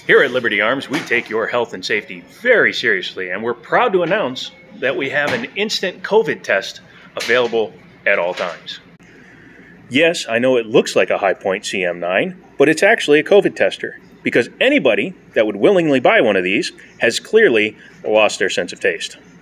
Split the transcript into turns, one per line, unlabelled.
Here at Liberty Arms, we take your health and safety very seriously, and we're proud to announce that we have an instant COVID test available at all times. Yes, I know it looks like a High Point CM9, but it's actually a COVID tester, because anybody that would willingly buy one of these has clearly lost their sense of taste.